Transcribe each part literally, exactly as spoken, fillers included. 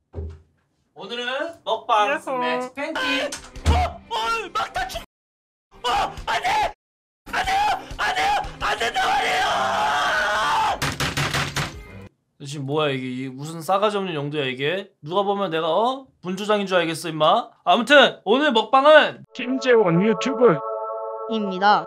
오늘은 먹방 스매치 팬티. 어! 어! 막 다치! 어! 안돼! 안돼요! 안돼요! 안된단 말이에요! 지금 뭐야 이게, 이게 무슨 싸가지 없는 용도야 이게? 누가 보면 내가 어? 분주장인 줄 알겠어 임마? 아무튼 오늘 먹방은 김재원 유튜브 입니다.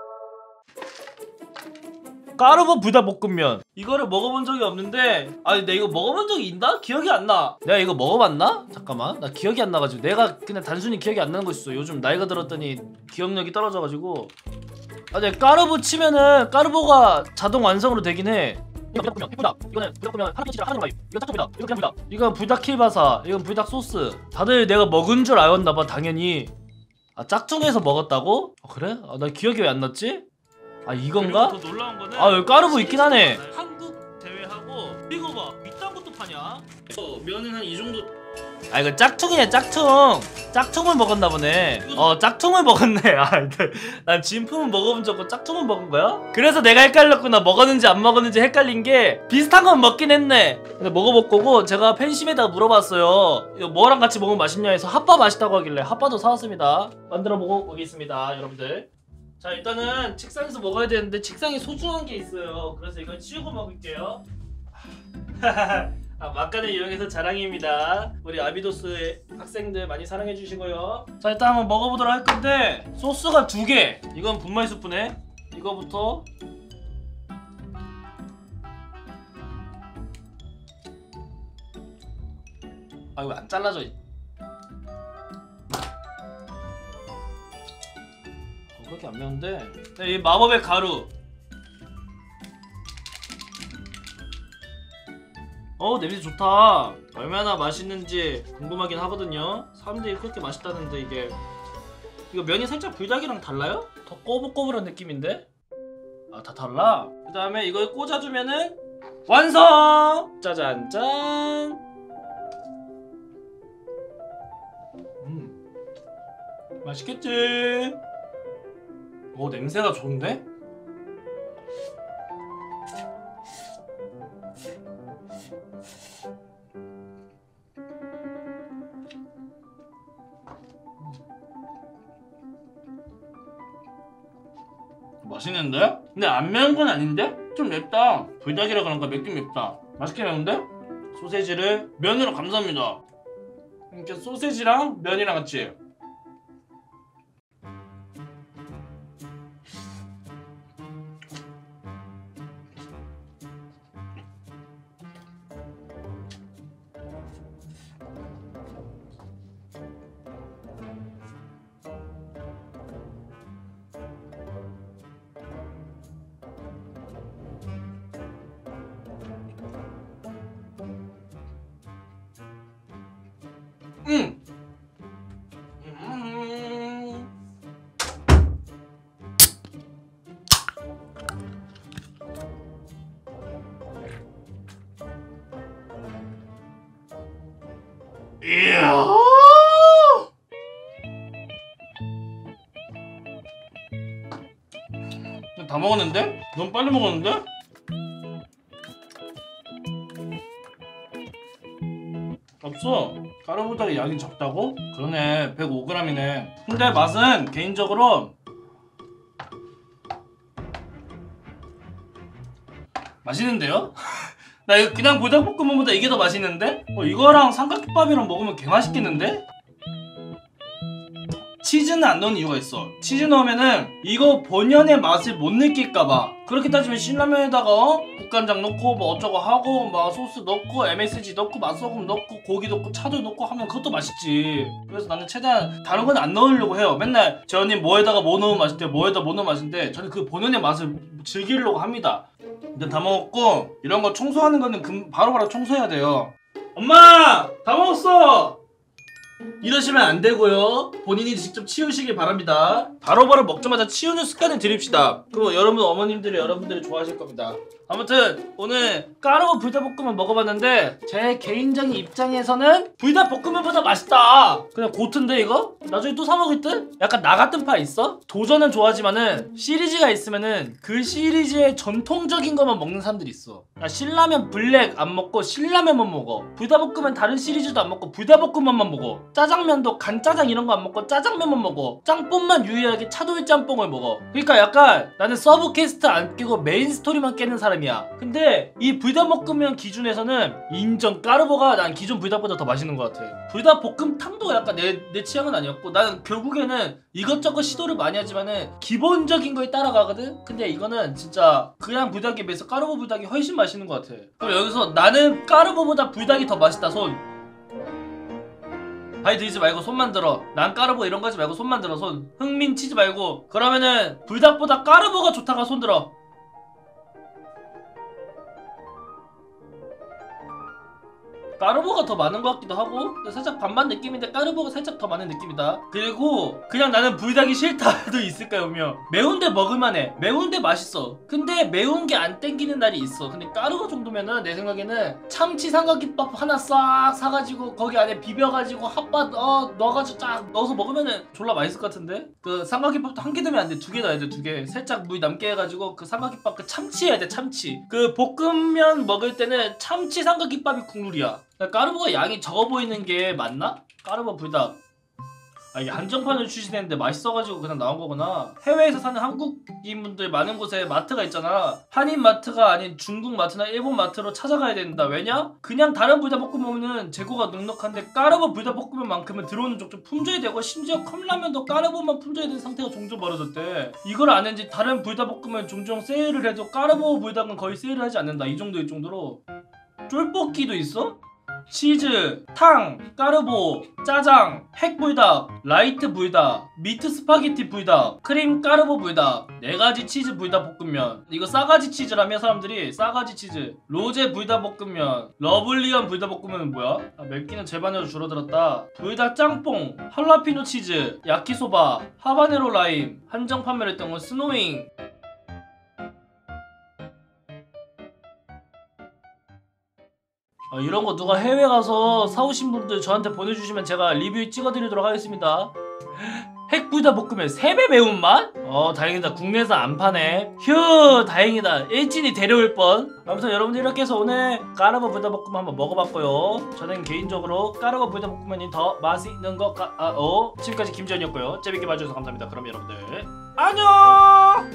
까르보 불닭볶음면. 이거를 먹어본 적이 없는데, 아니 내가 이거 먹어본 적이 있나? 기억이 안 나. 내가 이거 먹어봤나? 잠깐만, 나 기억이 안 나가지고. 내가 그냥 단순히 기억이 안 나는 거 있어. 요즘 나이가 들었더니 기억력이 떨어져가지고. 아, 내 까르보 치면은 까르보가 자동 완성으로 되긴 해. 이거 불닭볶음면, 불닭. 이거는 불닭볶음면 하나 치즈랑 하나 라이브. 이거 짝퉁 불닭, 이거 그냥 불닭. 이건 불닭 킬바사, 이건 불닭 소스. 다들 내가 먹은 줄 알았나봐 당연히. 아, 짝퉁에서 먹었다고? 아, 그래? 아, 나 기억이 왜 안 났지? 아, 이건가? 더 놀라운 거는 아, 여기 까르보 있긴 하네. 한국 대회하고 이거 봐. 이딴 것도 파냐? 어, 면은 한 이 정도. 아, 이거 짝퉁이야 짝퉁. 짝퉁을 먹었나 보네. 어, 짝퉁을 먹었네. 아, 난 진품은 먹어본 적 없고 짝퉁을 먹은 거야? 그래서 내가 헷갈렸구나. 먹었는지 안 먹었는지 헷갈린 게. 비슷한 건 먹긴 했네. 근데 먹어볼 거고, 제가 팬심에다가 물어봤어요. 이거 뭐랑 같이 먹으면 맛있냐 해서 핫바 맛있다고 하길래 핫바도 사왔습니다. 만들어 보겠습니다 여러분들. 자, 일단은 책상에서 먹어야 되는데 책상에 소중한 게 있어요. 그래서 이걸 치우고 먹을게요. 아, 막간을 이용해서 자랑입니다. 우리 아비도스 학생들 많이 사랑해 주시고요. 자, 일단 한번 먹어보도록 할 건데, 소스가 두 개. 이건 분말 수프네. 이거부터. 아, 이거 안 잘라져. 그렇게 안 매운데. 이 마법의 가루. 어, 냄새 좋다. 얼마나 맛있는지 궁금하긴 하거든요. 사람들이 그렇게 맛있다는데 이게, 이거 면이 살짝 불닭이랑 달라요? 더 꼬불꼬불한 느낌인데? 아, 다 달라? 그 다음에 이걸 꽂아주면은 완성! 짜잔짠. 음, 맛있겠지? 오, 냄새가 좋은데? 맛있는데? 근데 안 매운 건 아닌데? 좀 맵다. 불닭이라 그런가 맵긴 맵다. 맛있게 매운데? 소세지를 면으로 감쌉니다. 이렇게 소세지랑 면이랑 같이. 음! 음. 이야! 다 먹었는데? 너무 빨리 먹었는데? 없어. 까르보닭이 양이 적다고? 그러네. 백오 그램이네. 근데 맛은 개인적으로 맛있는데요? 나 이거 그냥 불닭볶음면보다 이게 더 맛있는데? 어, 이거랑 삼각김밥이랑 먹으면 개 맛있겠는데? 치즈는 안 넣은 이유가 있어. 치즈 넣으면은 이거 본연의 맛을 못 느낄까봐. 그렇게 따지면 신라면에다가 어? 국간장 넣고 뭐 어쩌고 하고 막 소스 넣고 엠에스지 넣고 맛소금 넣고 고기 넣고 차도 넣고 하면 그것도 맛있지. 그래서 나는 최대한 다른 건 안 넣으려고 해요. 맨날 재현님 뭐에다가 뭐 넣으면 맛있대, 뭐에다 뭐 넣으면 맛있대. 저는 그 본연의 맛을 즐기려고 합니다. 일단 다 먹었고, 이런 거 청소하는 거는 금, 바로바로 청소해야 돼요. 엄마! 다 먹었어! 이러시면 안 되고요. 본인이 직접 치우시길 바랍니다. 바로바로 먹자마자 치우는 습관을 들입시다. 그럼 여러분 어머님들이 여러분들이 좋아하실 겁니다. 아무튼 오늘 까르보 불닭볶음면 먹어봤는데 제 개인적인 입장에서는 불닭볶음면보다 맛있다. 그냥 고트인데 이거? 나중에 또 사 먹을 듯? 약간 나 같은 파 있어? 도전은 좋아하지만은 시리즈가 있으면은 그 시리즈의 전통적인 것만 먹는 사람들이 있어. 나 신라면 블랙 안 먹고 신라면만 먹어. 불닭볶음면 다른 시리즈도 안 먹고 불닭볶음면만 먹어. 짜장면도 간짜장 이런 거 안 먹고 짜장면만 먹어. 짬뽕만 유일하게 차돌 짬뽕을 먹어. 그러니까 약간 나는 서브 퀘스트 안 끼고 메인 스토리만 깨는 사람이야. 근데 이 불닭볶음면 기준에서는 인정 까르보가 난 기존 불닭보다 더 맛있는 것 같아. 불닭볶음탕도 약간 내, 내 취향은 아니었고 나는 결국에는 이것저것 시도를 많이 하지만은 기본적인 거에 따라가거든? 근데 이거는 진짜 그냥 불닭에 비해서 까르보 불닭이 훨씬 맛있는 것 같아. 그럼 여기서 나는 까르보보다 불닭이 더 맛있다 손. 바위 들이지 말고 손만 들어. 난 까르보 이런 거 하지 말고 손만 들어 손. 흥민 치지 말고. 그러면은 불닭보다 까르보가 좋다가 손 들어. 까르보가 더 많은 것 같기도 하고 살짝 반반 느낌인데 까르보가 살짝 더 많은 느낌이다. 그리고 그냥 나는 불닭이 싫다도 있을까요? 며 매운데 먹을만해. 매운데 맛있어. 근데 매운 게 안 땡기는 날이 있어. 근데 까르보 정도면은 내 생각에는 참치 삼각김밥 하나 싹 사가지고 거기 안에 비벼가지고 핫바 어, 넣어가지고 쫙 넣어서 먹으면은 졸라 맛있을 것 같은데? 그 삼각김밥도 한 개 넣으면 안 돼. 두 개 넣어야 돼. 두 개. 살짝 물 남게 해가지고 그 삼각김밥 그 참치 해야 돼. 참치. 그 볶음면 먹을 때는 참치 삼각김밥이 국룰이야. 까르보가 양이 적어 보이는 게 맞나? 까르보 불닭. 아 이게 한정판을 출시했는데 맛있어가지고 그냥 나온 거구나. 해외에서 사는 한국인분들 많은 곳에 마트가 있잖아. 한인 마트가 아닌 중국 마트나 일본 마트로 찾아가야 된다. 왜냐? 그냥 다른 불닭볶음면은 재고가 넉넉한데 까르보 불닭볶음면만큼은 들어오는 족족 품줘야 되고 심지어 컵라면도 까르보만 품줘야 되는 상태가 종종 벌어졌대. 이걸 아는지 다른 불닭볶음면 종종 세일을 해도 까르보 불닭은 거의 세일을 하지 않는다. 이 정도일 정도로. 쫄볶이도 있어? 치즈, 탕, 까르보, 짜장, 핵불닭, 라이트 불닭, 미트 스파게티 불닭, 크림 까르보 불닭, 네가지 치즈 불닭 볶음면. 이거 싸가지 치즈라며 사람들이. 싸가지 치즈, 로제 불닭 볶음면, 러블리언 불닭 볶음면은 뭐야? 아, 맵기는 절반으로 줄어들었다. 불닭 짬뽕, 할라피뇨 치즈, 야키소바, 하바네로 라임, 한정 판매를 했던 건 스노잉. 어, 이런 거 누가 해외 가서 사오신 분들 저한테 보내주시면 제가 리뷰 찍어드리도록 하겠습니다. 핵불닭 볶음면 세 배 매운맛? 어 다행이다. 국내에서 안 파네. 휴 다행이다. 일진이 데려올 뻔. 아무튼 여러분들 이렇게 해서 오늘 까르보 불닭볶음면 한번 먹어봤고요. 저는 개인적으로 까르보 불닭볶음면이 더 맛있는 것 같아요. 지금까지 김지현이었고요. 재밌게 봐주셔서 감사합니다. 그럼 여러분들 안녕.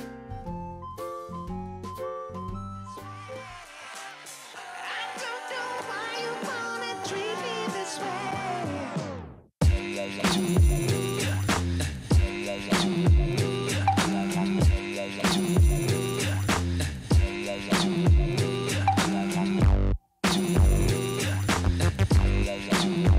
We'll be right back.